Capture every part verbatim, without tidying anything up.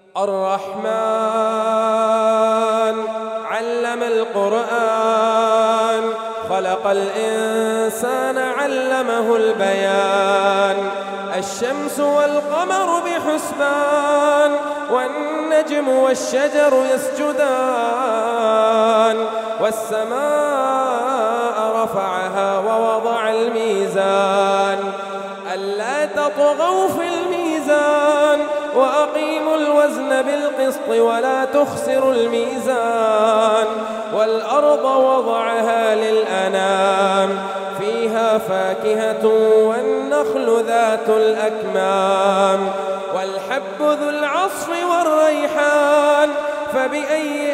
الرحمن علم القرآن خلق الإنسان علمه البيان الشمس والقمر بحسبان والنجم والشجر يسجدان والسماء رفعها ووضع الميزان ألا تطغوا في الميزان وأقيموا الوزن بالقسط ولا تخسروا الميزان والأرض وضعها للأنام فيها فاكهة والنخل ذات الأكمام والحب ذو العصف والريحان فبأي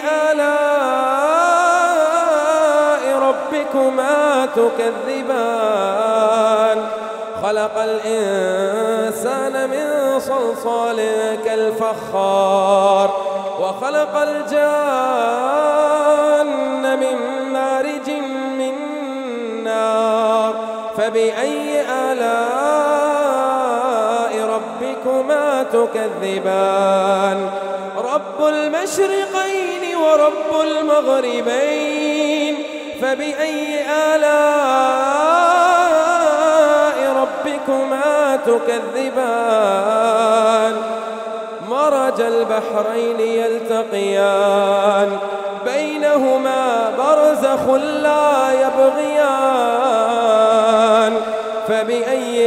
آلاء ربكما تكذبان خلق الإنسان من صلصال كالفخار وخلق الجان من مارج من نار فبأي آلاء ربكما تكذبان رب المشرقين ورب المغربين فبأي آلاء ربكما تكذبان مرج البحرين يلتقيان بينهما برزخ لا يبغيان فبأي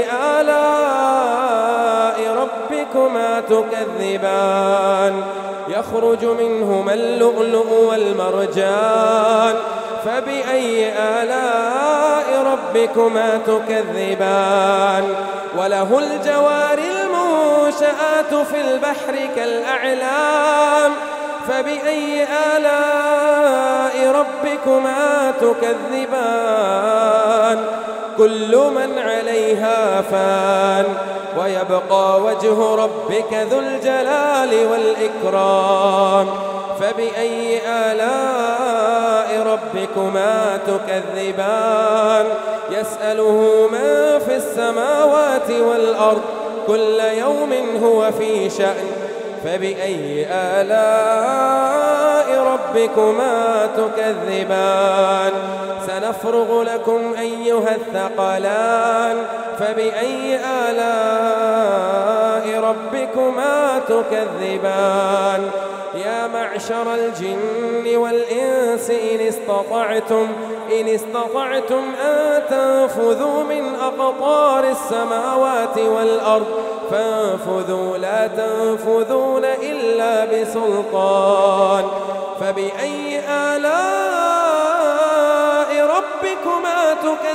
آلاء ربكما تكذبان يخرج منهما اللؤلؤ والمرجان فبأي آلاء ربكما تكذبان وله الجوار المنشآت في البحر كالأعلام فبأي آلاء ربكما تكذبان كل من عليها فان ويبقى وجه ربك ذو الجلال والإكرام فبأي آلاء ربكما تكذبان يسأله من في السماوات والأرض كل يوم هو في شأن فبأي آلاء ربكما تكذبان سنفرغ لكم أيها الثقلان فبأي آلاء ربكما تكذبان يا معشر الجن والإنس إن استطعتم إن استطعتم أن تنفذوا من أقطار السماوات والأرض فانفذوا لا تنفذون إلا بسلطان فبأي آلاء ربكما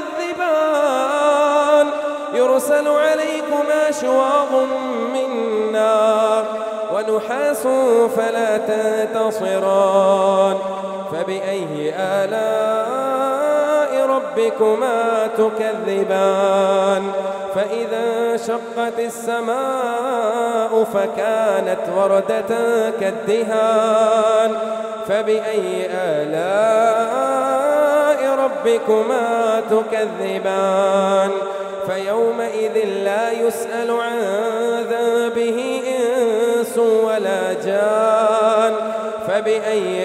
تكذبان يرسل عليكما شواظ من نار ونحاس فلا تنتصران فبأي آلاء ربكما تكذبان فإذا انشقت السماء فكانت وردة كالدهان فبأي آلاء ربكما تكذبان فيومئذ لا يسأل عن ذنبه إنس ولا جان فبأي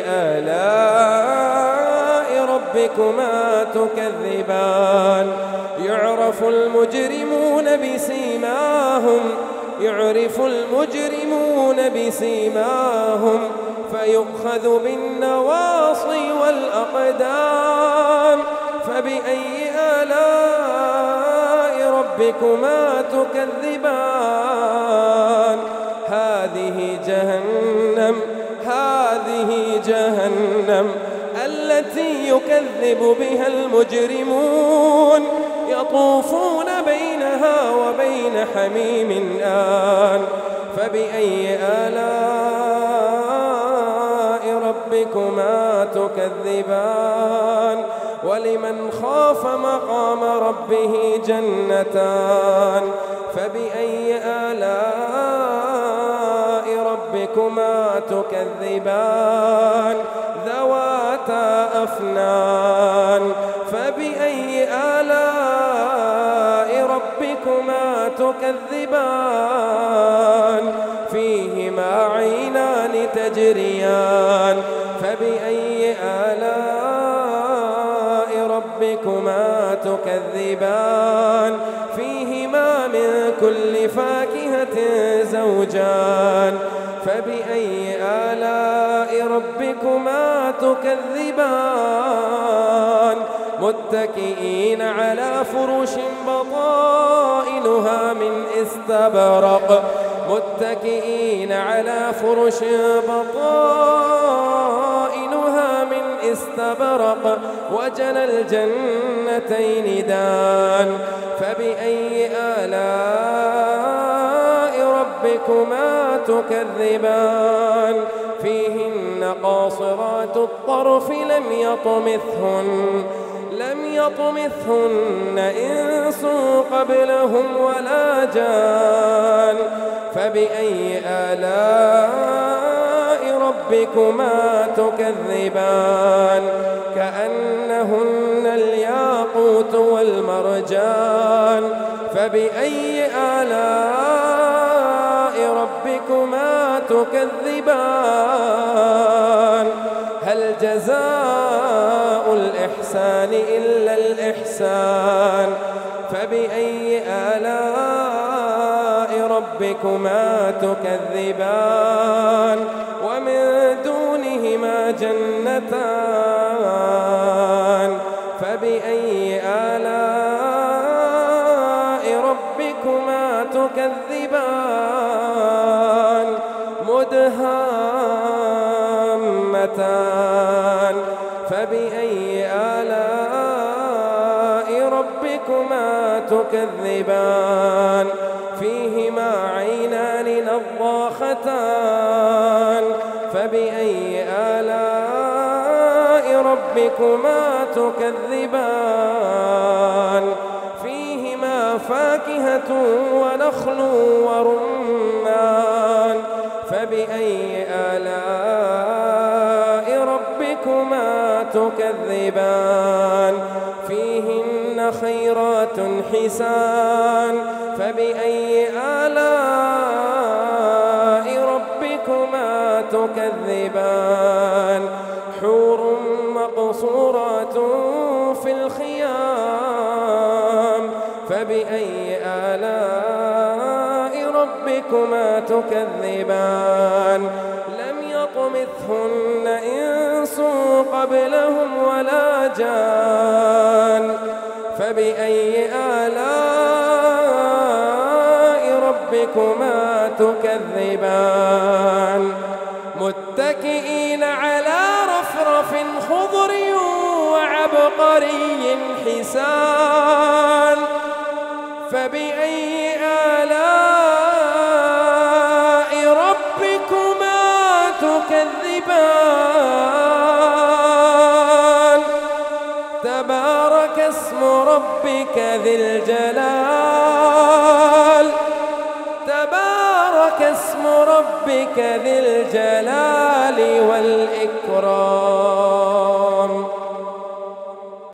آلاء ربكما تكذبان يعرف المجرمون بسيماهم يعرف المجرمون بسيماهم فيؤخذ بالنواصي والأقدام فبأي آلاء ربكما تكذبان هذه جهنم هذه جهنم التي يكذب بها المجرمون يطوفون بينها وبين حميم آن فبأي آلاء ربكما تكذبان ولمن خاف مقام ربه جنتان فبأي آلاء ربكما تكذبان ذواتا أفنان فبأي آلاء ربكما تكذبان فيهما عينان تجريان فبأي آلاء ربكما تكذبان فيهما من كل فاكهة زوجان فبأي آلاء ربكما تكذبان متكئين على فرش بطائنها من استبرق متكئين على فرش بطائنها من استبرق وجنى الجنتين دان فبأي آلاء ربكما تكذبان فيهن قاصرات الطرف لم يطمثهن لم يطمثهن إنس قبلهم ولا جان فبأي آلاء ربكما تكذبان كأنهن الياقوت والمرجان فبأي آلاء ربكما تكذبان هل جزاء الإحسان إلا الإحسان فبأي آلاء ربكما تكذبان ومن دونهما جنتان فبأي آلاء ربكما تكذبان مدهامتان فبأي آلاء ربكما تكذبان فيهما عينان نضاختان فبأي آلاء ربكما تكذبان فيهما فاكهة ونخل ورمان فبأي آلاء ربكما تكذبان فيهن خيرات حسان فبأي آلاء ربكما تكذبان حور مقصورات في الخيام فبأي آلاء ربكما تكذبان لم يطمثهن إنس قبلهم ولا جان فبأي آلاء ربكما تكذبان متكئين على رفرف خضر وعبقري حسان فبأي آلاء ربكما تكذبان تبارك اسم ربك ذي الجلال تبارك اسم ربك ذي الجلال والإكرام.